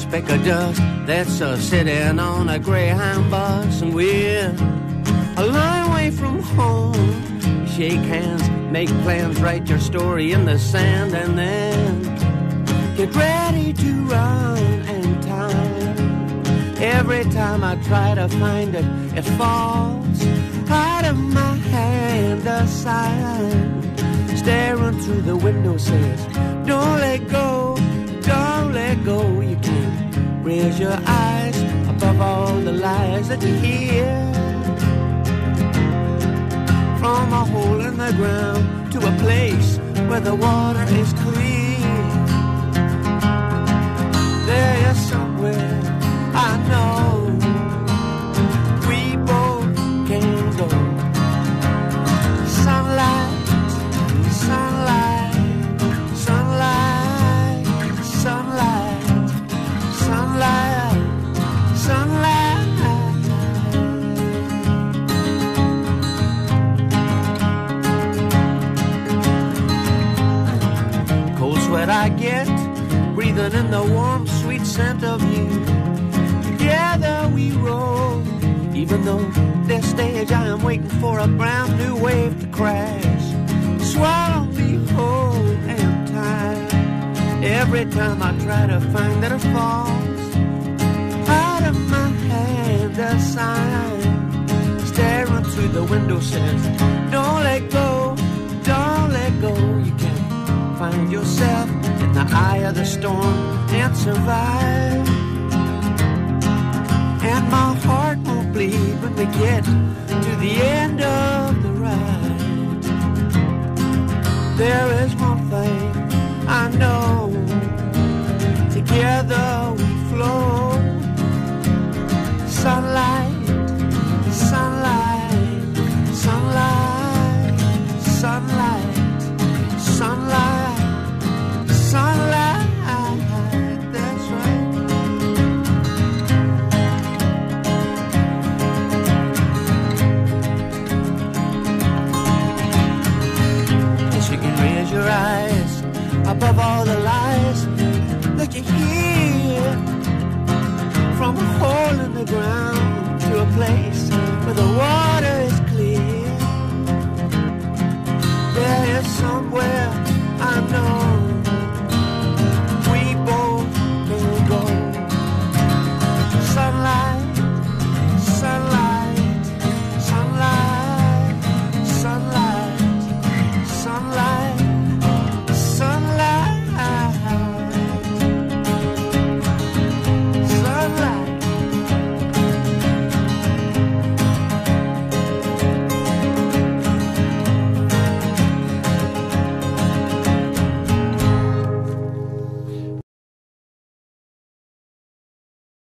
speck of dust that's sitting on a Greyhound bus. And we're a long way from home. Shake hands, make plans, write your story in the sand, and then get ready to run. And time, every time I try to find it, it falls out of my hand. A sign staring through the window says, don't let go, don't let go. You can't raise your eyes above all the lies that you hear. From a hole in the ground to a place where the water is clear, there is somewhere I know we both can go. Sunlight, sunlight, sunlight, sunlight, sunlight, sunlight. Cold sweat I get, breathing in the warm, sweet scent of you. Together we roll, even though this stage I am waiting for a brand new wave to crash. Swallow me whole and tight. Every time I try to find that it falls out of my hand, a sign staring through the window says, don't let go, don't let go. You can find yourself in the eye of the storm and survive. And my heart won't bleed when we get to the end of the ride. There is one thing I know, together we flow. Sunlight, sunlight, sunlight, sunlight, sunlight, sunlight. That's right. Yes, you can raise your eyes above all the lies that you hear. From a hole in the ground to a place where the water